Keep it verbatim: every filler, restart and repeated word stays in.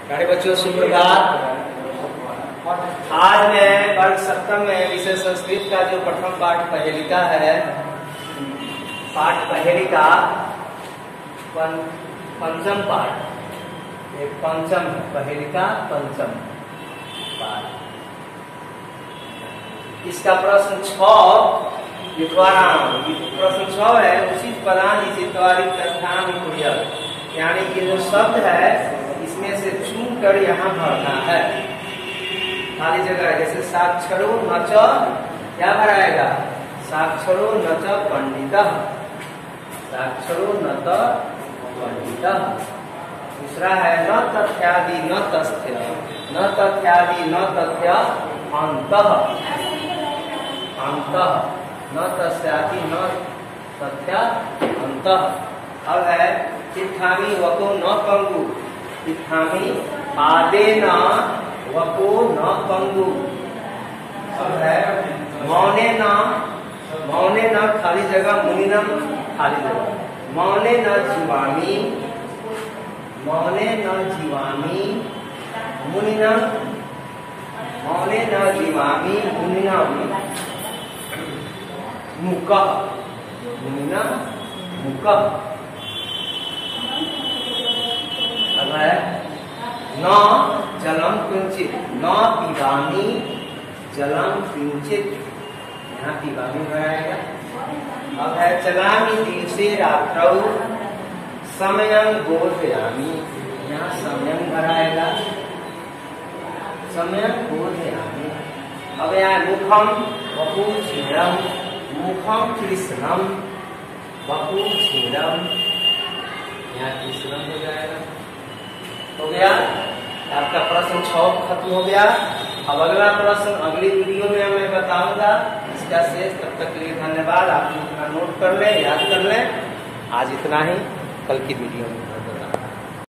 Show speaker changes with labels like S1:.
S1: प्यारे बच्चों सुप्रभात। आज मैं वर्ग सप्तम में विषय संस्कृत का जो प्रथम पाठ पहेलिका है, पाठ पहेलिका पंचम पाठ, एक पंचम पहेलिका पंचम पाठ, इसका प्रश्न छ लिखवाना। प्रश्न छ है उचित पदान यानी कि जो शब्द है इसमें से चुन कर यहाँ भरना है। खाली जगह है, जैसे साक्षरो नच, क्या भराएगा? साक्षरो नच पंडित, साक्षरो नच पंडित। दूसरा है न तथ्यादि न तथ्य, न तथ्यादि न तथ्य अंतः, अंतः न तस्यादि न तथ्य अंतः। अब है तिथामी वको न पंगु, तिथामी पादे न वको न पंगु। अब है मौने न, मौने न खाली जगह मुनिनम, खाली जगह मौने न जीवामी, मौने न जीवामी मुनिनम, मौने न जीवामी मुनिनम मुकः, मुनिनम मुकः। अब है न जलम किंचित, न पिबामी जलम किंचित, यहाँ पिबामी बनाएगा। अब है चलामी दिवसे रात्रौ समयं बोधयामी, यहाँ समयं बनाएगा, समयं बोधयामी। अब यहाँ मुखम वपु क्षीरम, मुखम कृष्णम वपु क्षीरम, यहाँ कृष्णम हो जाएगा। हो गया आपका प्रश्न छह खत्म हो गया। अब अगला प्रश्न अगली वीडियो में मैं बताऊंगा इसका शेष। तब तक के लिए धन्यवाद। आप इतना नोट कर लें, याद कर लें। आज इतना ही, कल की वीडियो में